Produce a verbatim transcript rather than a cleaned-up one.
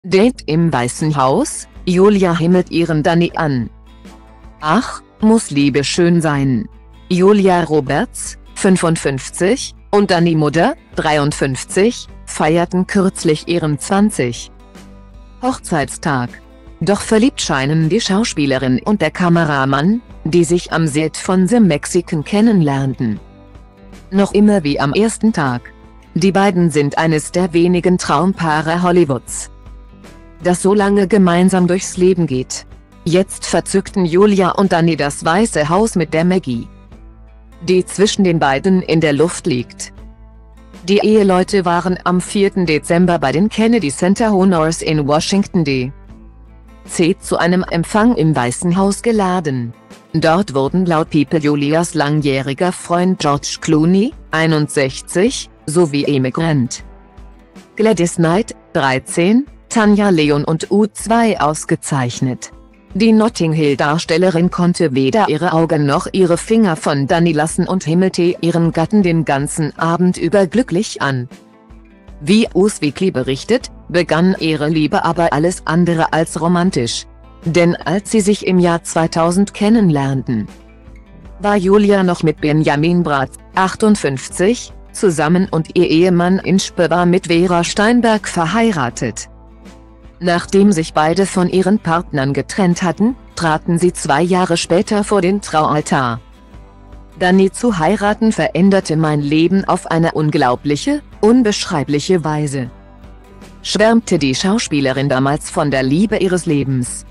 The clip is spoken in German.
Date im Weißen Haus: Julia himmelt ihren Danny an. Ach, muss Liebe schön sein. Julia Roberts, fünfundfünfzig, und Danny Mutter, dreiundfünfzig, feierten kürzlich ihren zwanzigsten Hochzeitstag. Doch verliebt scheinen die Schauspielerin und der Kameramann, die sich am Set von The Mexican kennenlernten, noch immer wie am ersten Tag. Die beiden sind eines der wenigen Traumpaare Hollywoods, das so lange gemeinsam durchs Leben geht. Jetzt verzückten Julia und Danny das Weiße Haus mit der Maggie, die zwischen den beiden in der Luft liegt. Die Eheleute waren am vierten Dezember bei den Kennedy Center Honors in Washington D C zu einem Empfang im Weißen Haus geladen. Dort wurden laut People Julias langjähriger Freund George Clooney, einundsechzig, sowie Amy Grant, Gladys Knight, dreizehn, Tanja Leon und U zwei ausgezeichnet. Die Notting Hill-Darstellerin konnte weder ihre Augen noch ihre Finger von Danny lassen und himmelte ihren Gatten den ganzen Abend über glücklich an. Wie Us Weekly berichtet, begann ihre Liebe aber alles andere als romantisch. Denn als sie sich im Jahr zweitausend kennenlernten, war Julia noch mit Benjamin Bratt, achtundfünfzig, zusammen und ihr Ehemann Inchpe war mit Vera Steinberg verheiratet. Nachdem sich beide von ihren Partnern getrennt hatten, traten sie zwei Jahre später vor den Traualtar. Danny zu heiraten veränderte mein Leben auf eine unglaubliche, unbeschreibliche Weise, schwärmte die Schauspielerin damals von der Liebe ihres Lebens.